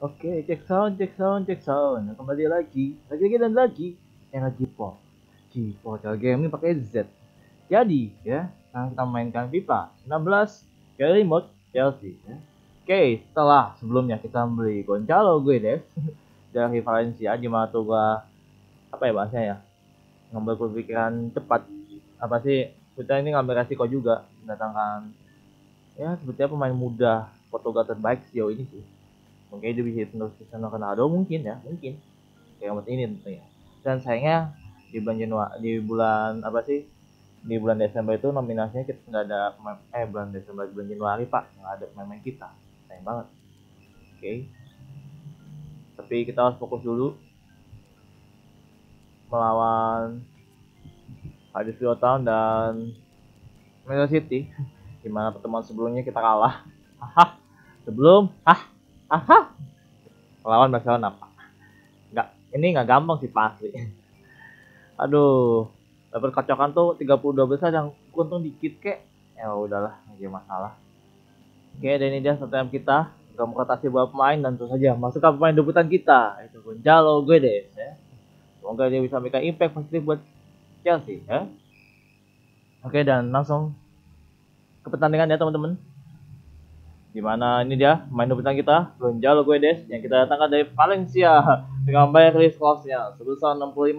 Oke, cek sound, cek sound, cek sound. Nah, kembali lagi dan lagi. Era Jipo. Jipo game ini pakai Z. Jadi, ya, sekarang kita mainkan FIFA 16 Carry Mode Chelsea. Ya. Oke, setelah sebelumnya kita beli Gonzalo Guedes dari Valencia, di mana tuh gua apa ya bahasanya ya, ngambil kepikiran cepat. Apa sih? Kita ini ngambil resiko juga mendatangkan ya sebetulnya pemain muda Portugal terbaik sejauh ini sih. Mungkin dia bisa terus Cristiano Ronaldo mungkin ya, mungkin kayak buat ini tentunya. Dan sayangnya di bulan apa sih, di bulan Desember itu nominasinya kita nggak ada bulan Desember, bulan Januari pak nggak ada pemain kita, sayang banget. Oke, tapi kita harus fokus dulu melawan Huddersfield Town dan Manchester City, dimana pertemuan sebelumnya kita kalah. Haha, sebelum haha melawan Barcelona pak. Nggak, ini nggak gampang sih pasti. Aduh, dapat kocokan tuh 32 besar yang untung dikit kek. Ya udahlah, nggak masalah. Oke, dan ini dia strategi kita. Kita rotasi beberapa pemain dan tentu saja masukkan pemain debutan kita. Itu Gonzalo Guedes ya. Semoga dia bisa memberikan impact positif buat Chelsea ya. Oke, dan langsung ke pertandingan ya teman-teman. Dimana ini dia main debutan kita, Gonzalo Guedes yang kita datangkan dari Valencia dengan bayar list cost-nya sebesar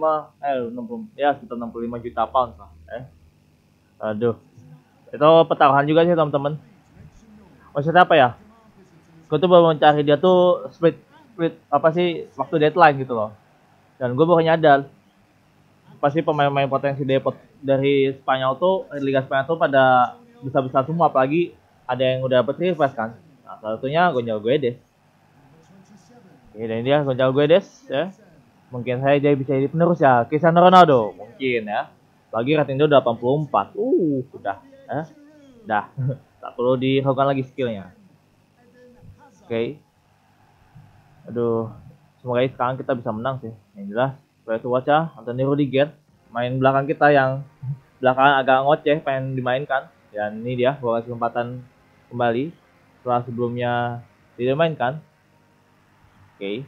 65 juta pound lah. Aduh, itu pertaruhan juga sih teman-teman. Maksudnya apa ya? Gue tuh baru mencari dia tuh split split apa sih waktu deadline gitu loh. Dan gue baru nyadar pasti pemain-pemain potensi dari Spanyol tuh Liga Spanyol tuh pada besar-besar semua, apalagi ada yang udah dapet request kan. Nah, salah satunya Gonzalo Guedes. Oke, dan dia Gonzalo Guedes ya. Mungkin saya dia bisa jadi penerus ya Cristiano Ronaldo mungkin ya. Lagi rating dia udah 84. Udah udah tak perlu diragukan lagi skillnya. Oke. Aduh, semoga sekarang kita bisa menang sih. Yang jelas, Seperti Waca, Anthony Rudiger, main belakang kita yang belakangan agak ngoceh, pengen dimainkan. Dan ini dia, gua kasih kesempatan kembali setelah sebelumnya tidak dimainkan. Oke.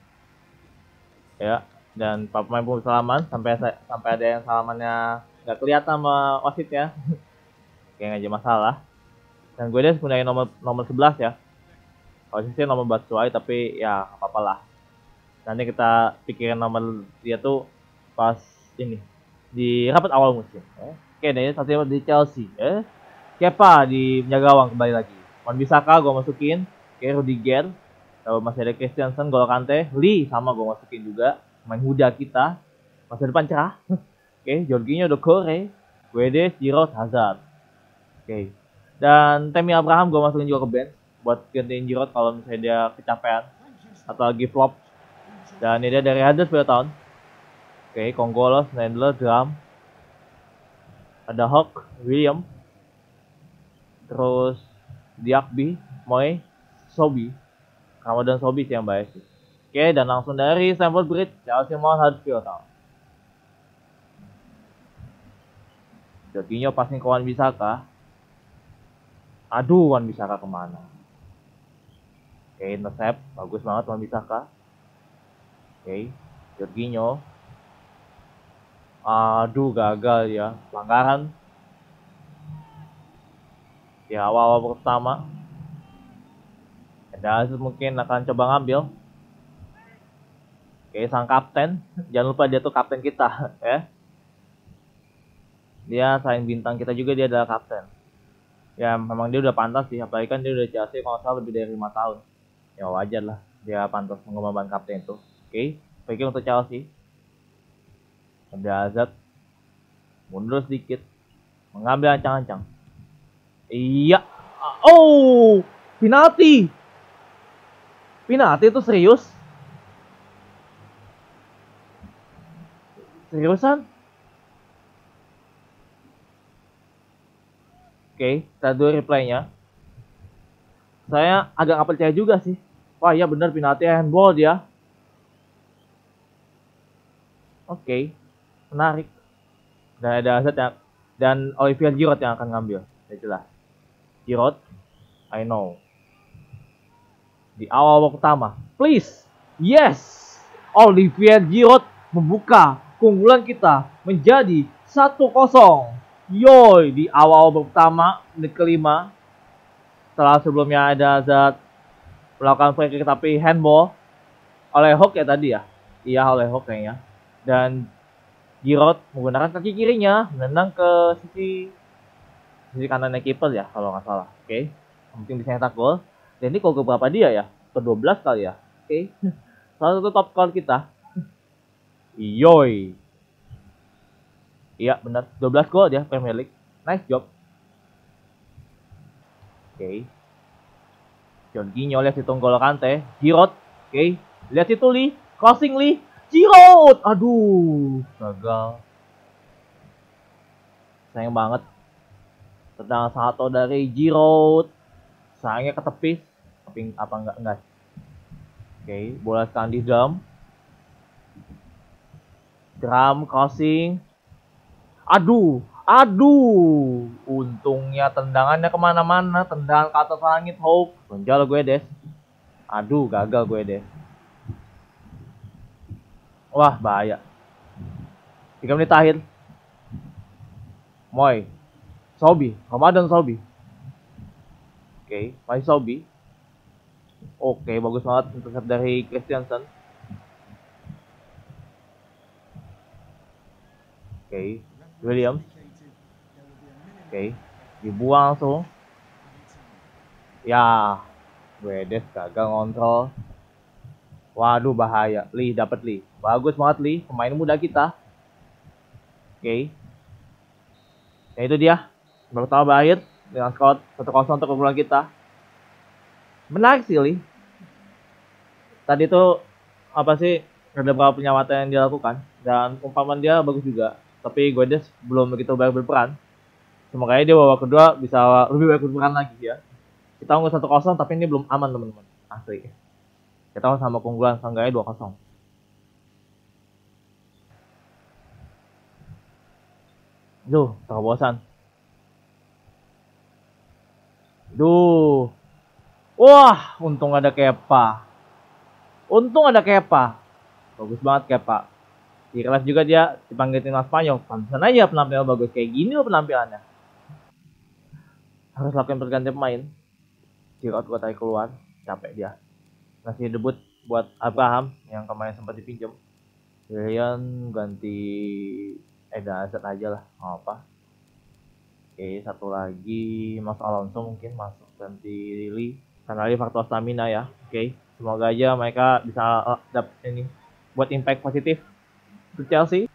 Ya, dan Pak pemain pun salaman sampai ada yang salamannya nggak kelihatan sama wasitnya. Kayak aja masalah. Dan gue dia sebenarnya nomor 11 ya. Posisinya nomor Batshuayi tapi ya apa-apa lah. Nanti kita pikirin nomor dia tuh pas ini di rapat awal musim. Oke, ini satu di Chelsea. Kepa di penjaga gawang kembali lagi. Wan Bisaka gue masukin. Oke, Rudiger. Lalu masih ada Christensen, Gol Kante, Lee sama gue masukin juga. Main muda kita. Masa depan cerah. Oke, Jorginho, Doucouré, Guedes, Giroud, Hazard. Oke. Dan Tammy Abraham gue masukin juga ke bench buat gantiin Giroud kalau misalnya dia kecapean atau lagi flop. Dan ini dia dari Huddersfield Town. Oke, Kongolos, Nandler, Drum. Ada Hawk, William. Terus Diakbi, Moy, Sobi. Ramadan Sobi sih yang baik sih. Oke, dan langsung dari Stamford Bridge, Chelsea Mount Huddersfield Town. Jorginho passing ke Wan Bisaka. Aduh, Wan Bisaka kemana? Oke, intercept. Bagus banget Wan Bisaka. Oke, Jorginho. Aduh, gagal ya. Pelanggaran. Di awal-awal pertama. Ada mungkin akan coba ngambil. Oke, sang kapten. Jangan lupa dia tuh kapten kita. Ya. Dia selain bintang kita juga dia adalah kapten. Ya memang dia udah pantas sih, apalagi kan dia udah Chelsea kalau salah lebih dari 5 tahun. Ya wajar lah dia pantas mengembangkan kapten itu. Oke, baiknya untuk Chelsea. Ada Hazard mundur sedikit, mengambil ancang-ancang. Iya, oh, penalti. Penalti itu serius? Seriusan? Oke, kita dulu replaynya. Saya agak nggak percaya juga sih. Wah iya benar penalti handball dia. Oke, menarik. Dan ada Hazard yang, dan Olivier Giroud yang akan ngambil. Ya jelas. Giroud, I know. di awal babak pertama. Please. Yes. Olivier Giroud membuka keunggulan kita menjadi 1-0. Yoi, di awal babak pertama, menit kelima. Setelah sebelumnya ada Hazard melakukan free kick tapi handball oleh Hook ya tadi ya. Iya, oleh Hook kayaknya. Dan Giroud menggunakan kaki kirinya menendang ke sisi kanannya kiper ya kalau nggak salah. Oke. Yang penting bisa nyetak gol. Dan ini gol keberapa dia ya? Ke-12 kali ya. Oke. Salah satu top score kita. Yoi. Iya benar. 12 gol dia Premier League. Nice job. Oke. Jorginho lihat situ N'Golo Kante. Giroud. Oke. Lihat situ Lee. Crossing Lee. Giroud. Aduh. Gagal. Sayang banget. Tendangan satu dari Giroud. Sayangnya ketepis. Tapi apa enggak. Oke. Bola sekarang di drum. Drum crossing. Aduh. Untungnya tendangannya kemana-mana. Tendangan ke atas langit. Hope. Gonjal Guedes. Aduh, gagal Guedes. Wah, bahaya. 3 menit akhir. Moy. Sobi. Ramadan Sobi. Oke, masih Sobi. Oke, bagus banget intercept dari Christiansen. Oke, Williams. Oke, dibuang langsung. Ya, Guedes gagal ngontrol. Waduh, bahaya. Lee dapat Lee. Bagus banget Lee, pemain muda kita. Oke. Nah itu dia. Baru pertama berakhir dengan skor 1-0 untuk keunggulan kita. Menarik sih Lee. Tadi itu apa sih? Ada beberapa penyelamatan yang dilakukan dan umpaman dia bagus juga. Tapi Guedes belum begitu banyak berperan. Semoga dia babak kedua bisa lebih banyak berperan lagi ya. Kita unggul 1-0 tapi ini belum aman teman-teman. Asli. Kita sama keunggulan seenggaknya 2-0. Duh, terobosan. Duh. Wah, untung ada Kepa. Bagus banget Kepa. Di kelas juga dia dipanggil timnas Spanyol. Pantesan aja penampilan bagus kayak gini loh penampilannya. Harus lakukan pergantian pemain. Giroud buat tarik keluar, capek dia. Masih debut buat Abraham yang kemarin sempat dipinjam. Willian ganti Eden Hazard aja lah, nggak apa. Oke, satu lagi Mas Alonso mungkin masuk ganti Lili. Karena lagi faktor stamina ya. Oke, semoga aja mereka bisa dapat ini buat impact positif ke Chelsea.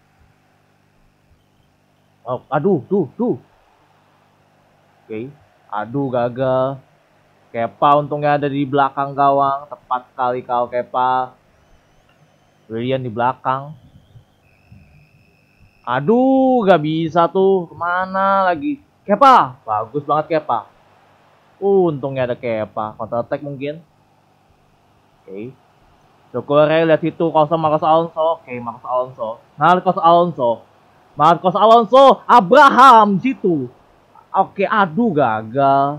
Oh, aduh, tuh. Oke, aduh gagal. Kepa untungnya ada di belakang gawang. Tepat sekali kau Kepa. Willian di belakang. Aduh, gak bisa tuh. Kemana lagi? Kepa. Bagus banget Kepa. Untungnya ada Kepa. Counter attack mungkin. Oke. Dokore lihat situ. Kosong Marcos Alonso. Oke, Marcos Alonso. Abraham situ. Oke, aduh gagal.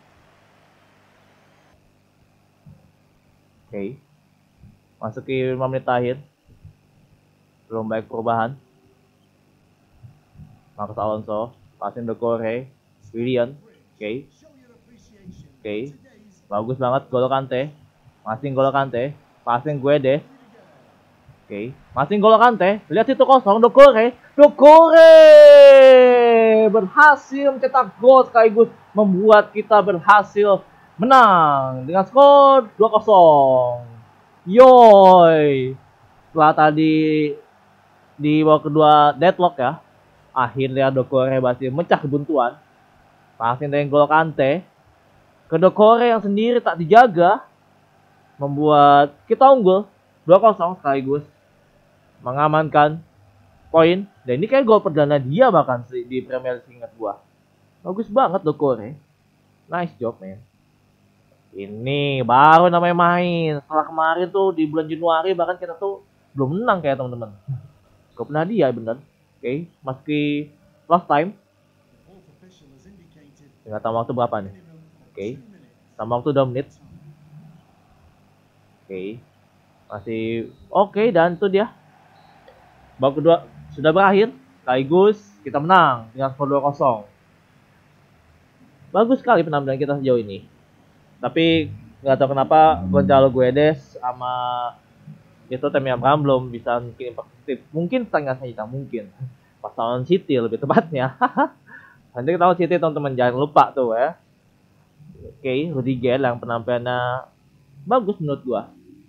Oke. Masuk ke 5 menit akhir. Belum baik perubahan. Marcos Alonso. Passing Dokore. Willian. Oke. Bagus banget N'Golo Kante. Masih N'Golo Kante. Passing Guedes. Oke. Masih N'Golo Kante. Lihat situ kosong. Dokore berhasil mencetak gol sekaligus membuat kita berhasil menang dengan skor 2-0. Yoi. Setelah tadi di babak kedua deadlock ya. Akhirnya Dokore berhasil mecah kebuntuan. Passing dari N'Golo Kante ke Dokore yang sendiri tak dijaga. Membuat kita unggul 2-0 sekaligus mengamankan poin. Dan ini kayak gol perdana dia bahkan di Premier League ingat gua. Bagus banget Dokore. Nice job man. Ini baru namanya main. Setelah kemarin tuh di bulan Januari bahkan kita tuh belum menang kayak teman-teman. Gak pernah dia bener. Oke, meski last time. Tinggal tambah waktu berapa nih? Oke. Tambah waktu 2 menit. Masih oke, dan itu dia. Babak kedua sudah berakhir. Sekaligus kita menang dengan skor 2-0. Bagus sekali penampilan kita sejauh ini. Tapi nggak tahu kenapa Gonzalo Guedes sama itu Tammy Abraham belum bisa mungkin positif. Mungkin setengah saja, mungkin. Pas lawan City lebih tepatnya. Nanti kita tahu City teman-teman, jangan lupa tuh ya. Rudiger yang penampilannya bagus menurut gua.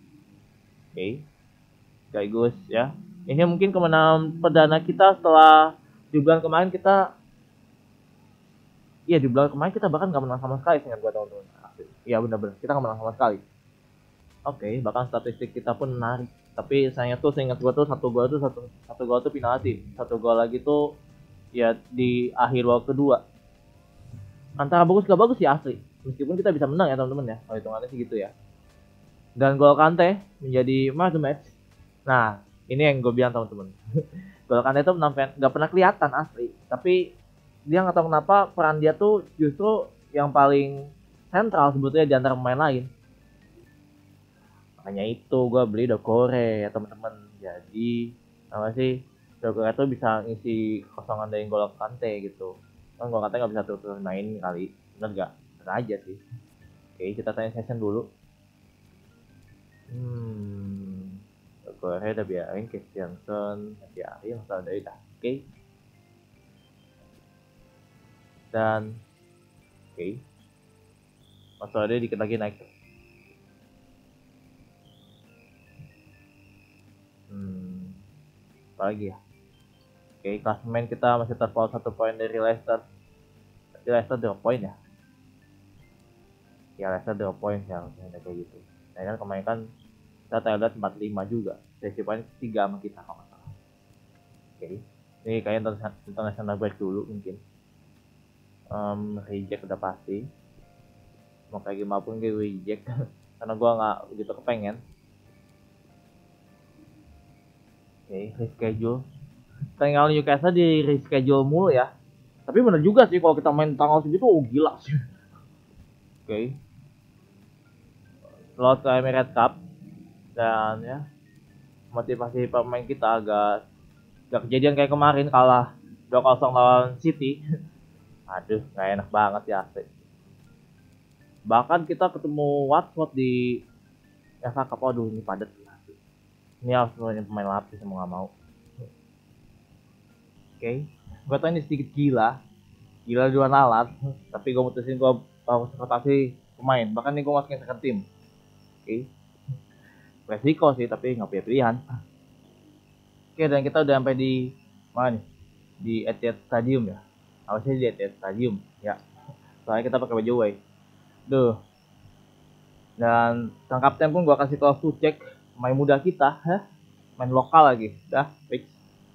Sekaligus ya. Ini mungkin kemenangan perdana kita setelah di bulan kemarin kita. Iya, di bulan kemarin kita bahkan nggak menang sama sekali, seingat gua teman-teman. Iya benar-benar, kita nggak menang sama sekali. Bahkan statistik kita pun menarik. Tapi sayangnya tuh, seingat gua tuh satu gol tuh penalti. Satu gol lagi tuh ya di akhir babak kedua. Antara bagus gak bagus ya asli. Meskipun kita bisa menang ya teman-teman ya. Kalau hitungannya sih gitu ya. Dan gol Kante menjadi man of the match. Nah, ini yang gue bilang teman-teman. Gol Kante itu nggak pernah kelihatan asli. Tapi dia nggak tahu kenapa peran dia tuh justru yang paling sentral sebetulnya di antara pemain lain. Makanya itu gue beli Doucouré ya teman-teman. Jadi apa sih, Doucouré tuh bisa ngisi kosongan dari gol Kante gitu. Kan gol Kante nggak bisa terus main kali, bener gak? Bener aja sih. Kita tanya session dulu. Doucouré udah biarin, Christiansen biarin, masalah dari dah. Dan masalah dia dikit lagi naik. Apa lagi ya? Klasemen kita masih terpaut 1 poin dari Leicester. Tapi Leicester 2 poin ya? Ya Leicester 2 poin ya, kayak gitu. Nah kan kemarin kan kita terlihat 45 juga. Sesi poin 3 sama kita kalau nggak salah. Ini kayaknya international break dulu mungkin. Reject udah pasti. Mau kayak gimana pun gue reject karena gue nggak begitu kepengen. Reschedule. Tinggal Newcastle di reschedule mulu ya. Tapi bener juga sih kalau kita main tanggal segitu, gila sih. Slot ke Emirates Cup. Dan ya, motivasi pemain kita agak kejadian kayak kemarin kalah 2-0 lawan City. Aduh, gak enak banget ya asli. Bahkan kita ketemu Watford di FA Cup. Aduh, ini padat. Ini harus pemain lapis, mau gak mau. Gue tau ini sedikit gila dua nalar. Tapi gue mutusin gue harus rotasi pemain. Bahkan ini gue masukin second team. Resiko sih, tapi gak punya pilihan. Dan kita udah sampai di mana nih? Di Etihad Stadium ya. Harusnya di Etihad Stadium ya. Soalnya kita pakai baju away. Dan sang kapten pun gue kasih close to check. Main muda kita, main lokal lagi, dah fix.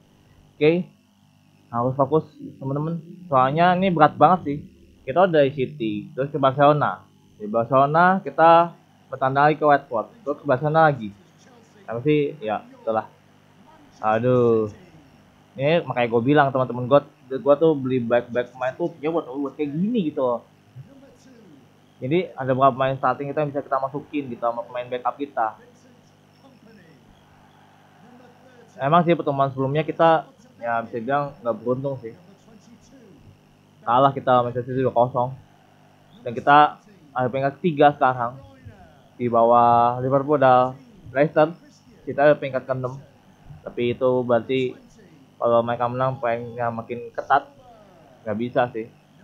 Harus fokus temen-temen. Soalnya ini berat banget sih. Kita udah dari City, terus ke Barcelona. Di Barcelona kita bertandang lagi ke Watford, terus ke Barcelona lagi. Tapi sih, ya itulah. Aduh, ini makanya gue bilang teman-teman, gue tuh beli back pemain tuh ya buat kayak gini gitu loh. Jadi ada beberapa pemain starting kita yang bisa kita masukin gitu sama pemain backup kita. Emang sih pertemuan sebelumnya kita ya bisa bilang nggak beruntung sih. Kalah kita Manchester City 2-0. Dan kita ada peringkat 3 sekarang. Di bawah Liverpool dan Leicester. Kita ada peringkat ke-6. Tapi itu berarti kalau mereka menang poinnya makin ketat. Nggak bisa sih.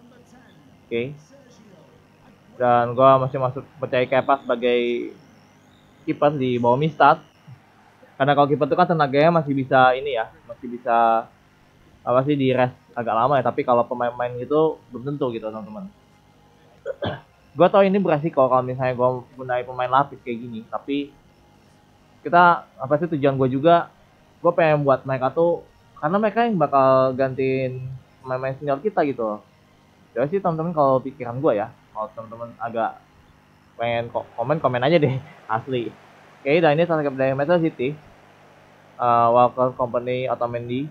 Dan gue masih percaya Kepa sebagai kiper di bawah Mistad. Karena kalau kiper itu kan tenaganya masih bisa di rest agak lama ya. Tapi kalau pemain-pemain itu belum tentu gitu teman-teman. Gue tau ini beresiko kalau misalnya gue gunain pemain lapis kayak gini. Tapi kita tujuan gue juga, gue pengen buat mereka tuh, karena mereka yang bakal gantiin pemain-pemain senior kita gitu. Jadi sih teman-teman, kalau pikiran gue ya, kalau teman-teman agak pengen komen aja deh asli. Dan ini sangat dari Manchester City. Walker Company Otamendi.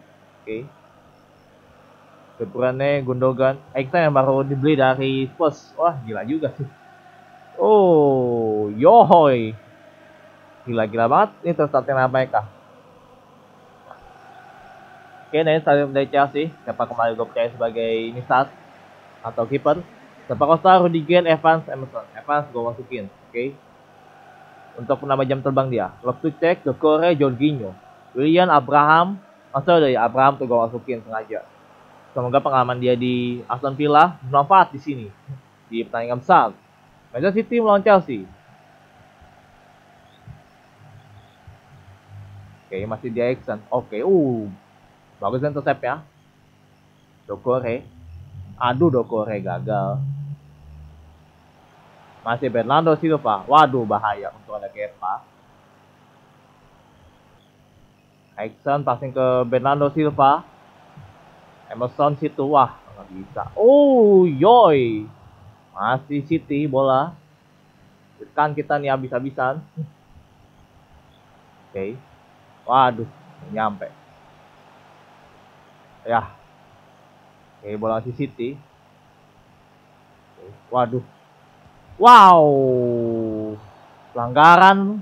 De Bruyne, Gundogan, Eriksen yang baru dibeli dari Spurs. Wah, gila juga sih. Oh, yohoy. Gila-gila banget ini starting mereka. Oke, nah ini starting dari Chelsea. Siapa kemarin gue percaya sebagai ini start atau kiper. Siapa Costa, Rudiger, Evans, Emerson. Evans gue masukin. Oke. Untuk penambah jam terbang dia. Loftus-Cheek, Doucouré, Jorginho, Willian, Abraham. Maksudnya dari Abraham tuh gue masukin sengaja. Semoga pengalaman dia di Aston Villa bermanfaat di sini di pertandingan besar. Manchester City melawan Chelsea. Oke, masih di Eriksen. Oke, bagus intercept ya. Doucouré. Aduh, Doucouré gagal. Masih Bernardo Silva. Waduh, bahaya untuk ada Kepa. Eriksen passing ke Bernardo Silva. Emerson situ, wah nggak bisa. Oh, yoi. Masih City bola. Tekan kita nih habis-habisan. Oke. Waduh, nyampe. Ya. Oke, bola masih City. Oke. Waduh. Wow. Pelanggaran.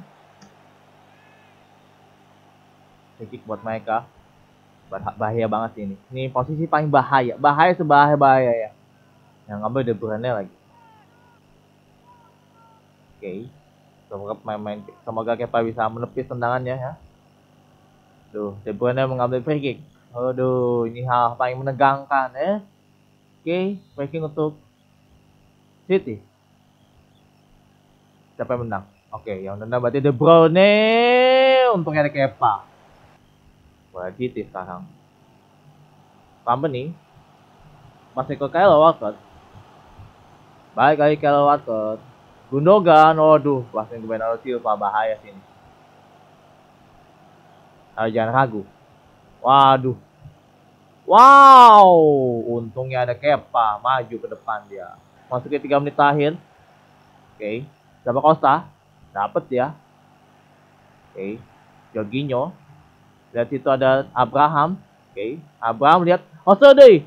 Kick buat mereka. Bahaya banget ini. Ini posisi paling bahaya. Bahaya sebahaya-bahaya ya. Yang ngambil De Bruyne lagi. Oke. Semoga Kepa bisa menepis tendangannya ya. Tuh, De Bruyne mengambil free kick. Aduh, ini hal paling menegangkan ya. Oke, free kick untuk City. Siapa yang menang? Oke, yang menang berarti De Bruyne. Untungnya ada Kepa. Wah, City sekarang. Company masih ke Kyle Walker. Baik lagi Kyle Walker. Gundogan, waduh, passing ke Bernardo Silva, bahaya sini. Jangan ragu. Waduh. Wow, untungnya ada Kepa, maju ke depan dia. Masuk ke 3 menit terakhir. Oke, siapa Costa? Dapat ya. Oke, Jorginho. Lihat situ ada Abraham. Oke, Abraham lihat. Deh.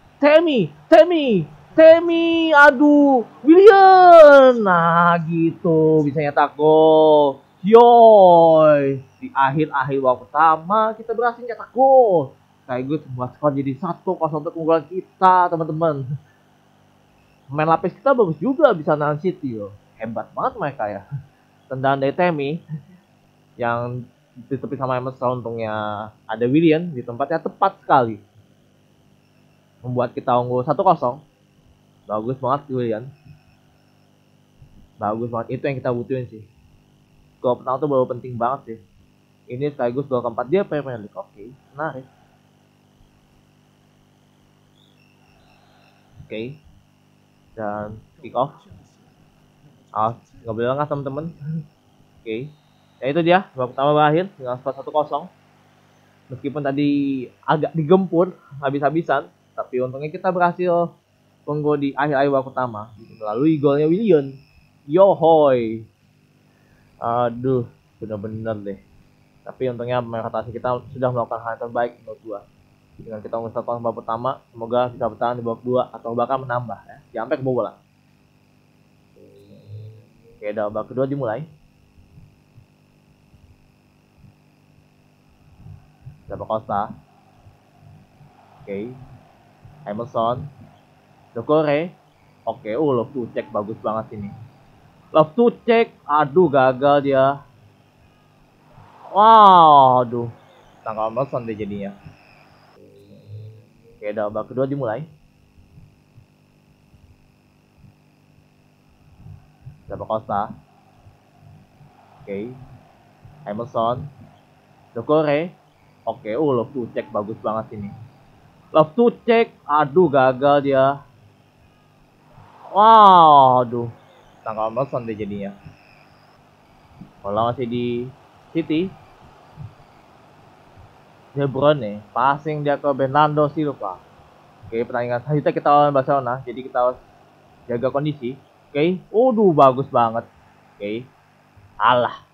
Temi, aduh, Willian. Nah, gitu, bisa nyetak gol. Yoy, di akhir-akhir babak pertama kita berhasil nyetak gol. Sekaligus membuat skor jadi 1-0 untuk keunggulan kita, teman-teman. Main lapis kita bagus juga bisa nahan City loh. Hebat banget mereka ya. Tendangan dari Temi yang ditutupi sama Emerson, untungnya ada Willian di tempatnya tepat sekali. Membuat kita unggul 1-0. Bagus banget Willian. Bagus banget, itu yang kita butuhin sih. Gol pertama tuh baru penting banget sih. Ini sekaligus gol keempat dia Premier League. Oke, menarik. Oke. Dan kick off. Nggak boleh lengah teman-teman. Oke. Ya itu dia, babak pertama berakhir dengan skor 1-0. Meskipun tadi agak digempur habis-habisan, tapi untungnya kita berhasil unggul di akhir-akhir babak pertama melalui golnya Willian. Yohoy. Aduh, bener-bener deh. Tapi untungnya rotasi kita sudah melakukan hal yang terbaik menurut gua. Dengan kita unggul 1-0 babak pertama, semoga bisa bertahan di babak 2 atau bahkan menambah ya. Sampai kebobolan. Oke, babak kedua dimulai. Siapa Costa? Oke. Emerson. Doucouré. Oke, Loftus-Cheek bagus banget ini. Loftus-Cheek, aduh gagal dia. Wow, aduh. Tanggal Emerson deh jadinya. Oke, babak kedua dimulai. Siapa Costa? Oke. Emerson. Doucouré. Oke, Loftus-Cheek bagus banget ini. Loftus-Cheek, aduh gagal dia. Wow, aduh. Tanggal Emerson deh jadinya. Bola masih di City. De Bruyne, passing dia ke Bernardo Silva. Oke, pertandingan selanjutnya kita lawan Barcelona, jadi kita harus jaga kondisi. Oke, bagus banget. Oke, alah.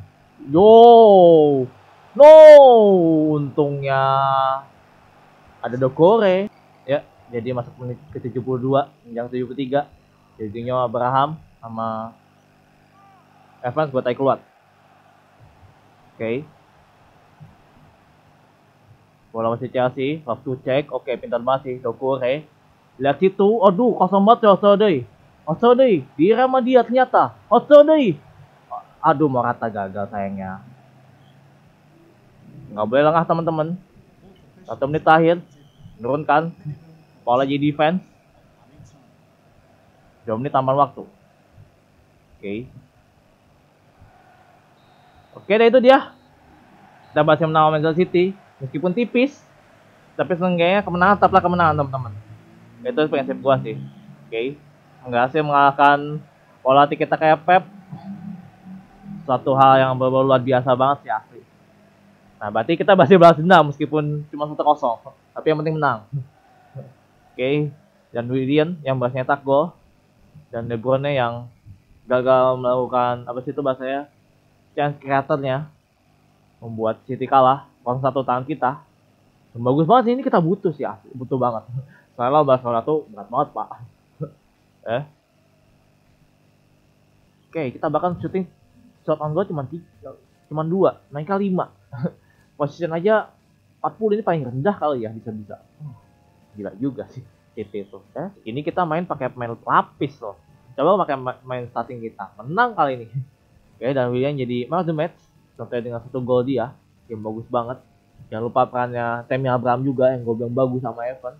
Yo, no, untungnya ada Doucouré. Ya, jadi masuk menit ke 72, yang 73. Jorginho, Abraham sama Evans buat tarik keluar. Oke. Bola masih Chelsea, love to check. Oke, pintar banget sih Doucouré. Lihat situ, aduh kosong banget ya Osodoi. Osodoi, direm sama dia ternyata. Osodoi. Aduh, Morata gagal sayangnya. Nggak boleh lengah teman-teman. 1 menit terakhir, menurunkan. Pola jadi defense. 2 menit tambahan waktu. Oke. Oke, deh itu dia. Kita berhasil menang Manchester City. Meskipun tipis, tapi seenggaknya kemenangan tetaplah kemenangan teman-teman. Itu prinsip gua sih. Oke. Berhasil mengalahkan pola kita kayak Pep. Suatu hal yang luar biasa banget sih asli. Nah, berarti kita masih balas dendam meskipun cuma 1-0. Tapi yang penting menang. Oke. Dan Willian yang berhasil nyetak gol. Dan De Bruyne yang gagal melakukan apa sih itu bahasanya, chance creatornya, membuat City kalah 0-1 tangan kita. Dan bagus banget sih, ini kita butuh sih asli, butuh banget. Soalnya Barcelona tuh berat banget pak. Oke, kita bahkan shooting shot on goal cuma 2, naik ke 5. Position aja 40, ini paling rendah kali ya, bisa-bisa. Gila juga sih City itu. Ini kita main pakai pemain lapis loh. Coba pakai main starting kita, menang kali ini. Oke, dan Willian jadi man of the match sampai dengan 1 gol dia, yang bagus banget. Jangan lupa perannya Tammy Abraham juga yang gue bilang bagus sama Evan.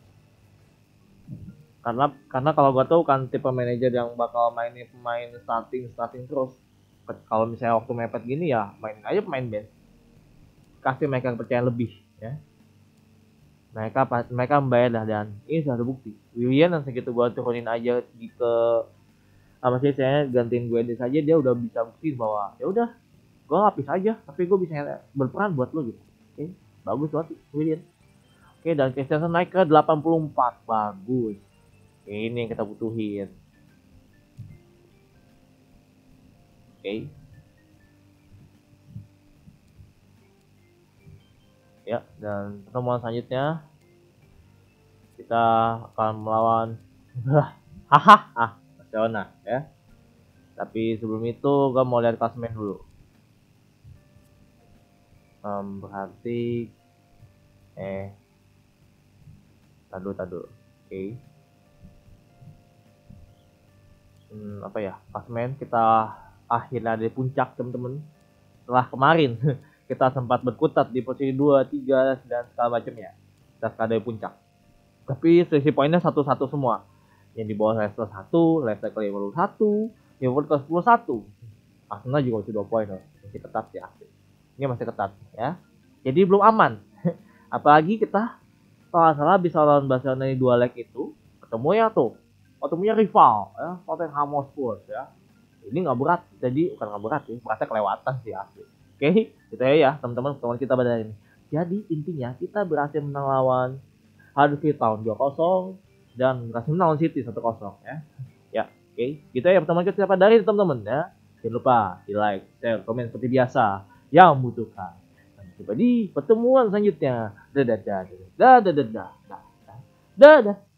Karena kalau gue tuh kan tipe manajer yang bakal mainin pemain starting terus. Kalau misalnya waktu mepet gini ya mainin aja pemain bench. Kasih mereka kepercayaan lebih ya. Mereka membayar dah, dan ini sudah terbukti. Willian yang segitu gue turunin aja ke sama sih saya gantiin gue saja, dia udah bisa buktiin bahwa ya udah gue lapis aja tapi gue bisa berperan buat lo gitu. Oke, bagus banget Willian. Oke, dan Christensen naik ke 84, bagus. Oke, ini yang kita butuhin. Oke. Ya, dan pertemuan selanjutnya kita akan melawan Barcelona ya. Tapi sebelum itu gue mau lihat klasemen dulu. Berarti tadu. Oke. Apa ya? Klasemen kita akhirnya di puncak teman-teman. Setelah kemarin kita sempat berkutat di posisi 2, 3 dan segala macamnya. Kita sekarang di puncak. Tapi selisih poinnya 1-1 semua. Yang di bawah Leicester 1, Leicester ke Liverpool 1, Liverpool ke 10 1. Arsenal juga masih 2 poin loh. Masih ketat ya. Ini masih ketat ya. Jadi belum aman. Apalagi kita kalau salah bisa lawan Barcelona di 2 leg itu, ketemunya rival ya, Tottenham Hotspur ya. Ini nggak berat, jadi bukan nggak berat sih, beratnya kelewatan sih asli. Oke, gitu ya teman-teman, pertemuan kita pada hari ini. Jadi intinya kita berhasil menang lawan Huddersfield Town 2-0 dan berhasil menang lawan City 1-0 ya. Ya, oke. Gitu ya pertemuan kita pada hari ini teman-teman ya. Jangan lupa di like, share, komen seperti biasa yang membutuhkan. Sampai jumpa di pertemuan selanjutnya. Dadah.